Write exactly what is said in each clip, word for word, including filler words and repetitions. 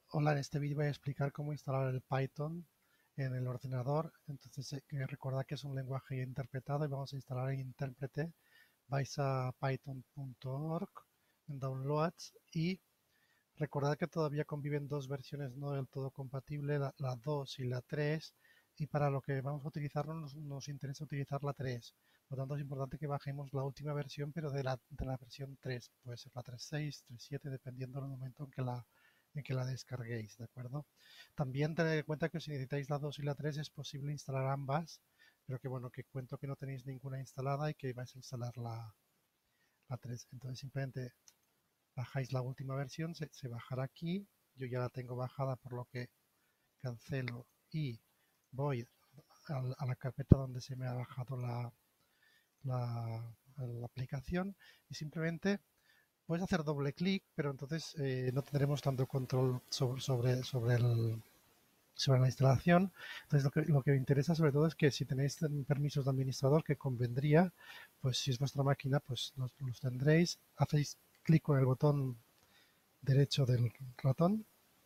Hola, en este vídeo voy a explicar cómo instalar el Python en el ordenador. Entonces, eh, que recordad que es un lenguaje interpretado y vamos a instalar el intérprete. Vais a python punto org en Downloads y recordad que todavía conviven dos versiones no del todo compatibles, la, la dos y la tres, y para lo que vamos a utilizarlo nos, nos interesa utilizar la tres. Por lo tanto, es importante que bajemos la última versión, pero de la, de la versión tres. Puede ser la tres punto seis, tres punto siete, dependiendo del momento en que la, en que la descarguéis, ¿de acuerdo? También tened en cuenta que si necesitáis la dos y la tres es posible instalar ambas, pero que bueno, que cuento que no tenéis ninguna instalada y que vais a instalar la, la tres. Entonces simplemente bajáis la última versión, se, se bajará aquí. Yo ya la tengo bajada, por lo que cancelo y voy a, a la carpeta donde se me ha bajado la, la, la aplicación y simplemente puedes hacer doble clic, pero entonces eh, no tendremos tanto control sobre, sobre, sobre, el, sobre la instalación. Entonces lo que, lo que me interesa sobre todo es que si tenéis permisos de administrador, que convendría, pues si es vuestra máquina, pues los, los tendréis. Hacéis clic con el botón derecho del ratón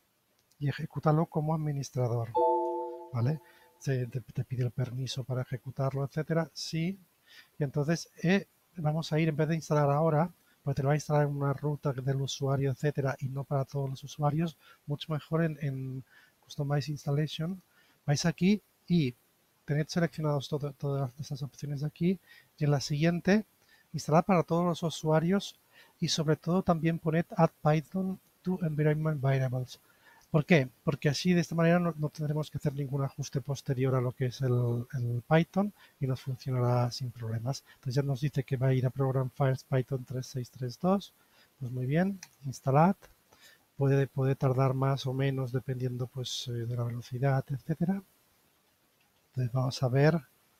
y ejecútalo como administrador, ¿vale? Se, te, te, pide el permiso para ejecutarlo, etcétera. Sí, y entonces eh, vamos a ir, en vez de instalar ahora, pues te lo va a instalar en una ruta del usuario, etcétera, y no para todos los usuarios, mucho mejor en, en Customize Installation. Vais aquí y tened seleccionados todo, todas estas opciones de aquí, y en la siguiente, instalar para todos los usuarios y sobre todo también poned Add Python to Environment Variables. ¿Por qué? Porque así de esta manera no, no tendremos que hacer ningún ajuste posterior a lo que es el, el Python y nos funcionará sin problemas. Entonces ya nos dice que va a ir a Program Files Python tres seis tres dos. Pues muy bien, instalad. Puede, puede tardar más o menos dependiendo pues eh, de la velocidad, etcétera. Entonces vamos a ver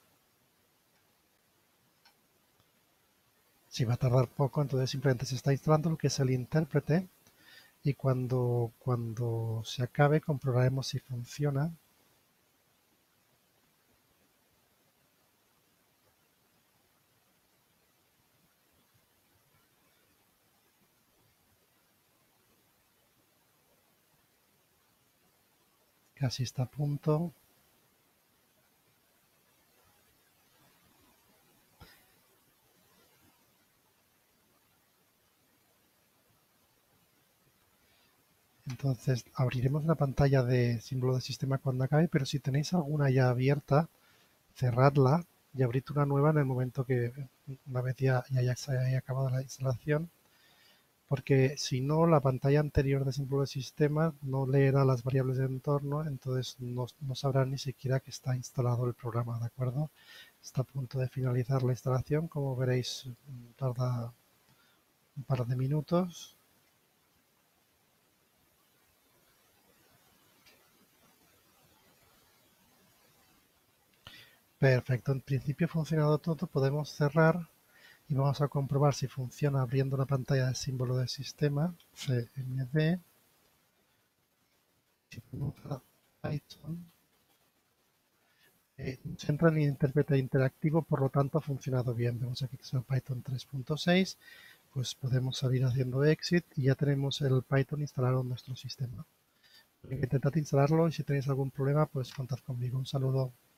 si va a tardar poco. Entonces simplemente se está instalando lo que es el intérprete y cuando, cuando se acabe comprobaremos si funciona. Casi está a punto. Entonces abriremos una pantalla de símbolo de sistema cuando acabe, pero si tenéis alguna ya abierta, cerradla y abrid una nueva en el momento que una vez ya, ya se haya acabado la instalación, porque si no, la pantalla anterior de símbolo de sistema no leerá las variables de entorno, entonces no, no sabrá ni siquiera que está instalado el programa, ¿de acuerdo? Está a punto de finalizar la instalación, como veréis tarda un par de minutos. Perfecto, en principio ha funcionado todo, podemos cerrar y vamos a comprobar si funciona abriendo la pantalla de símbolo del sistema, C M D. Si ponemos Python, eh, se entra en el intérprete interactivo, por lo tanto ha funcionado bien. Vemos aquí que es el Python tres punto seis, pues podemos salir haciendo exit y ya tenemos el Python instalado en nuestro sistema. Intentad instalarlo y si tenéis algún problema, pues contad conmigo. Un saludo.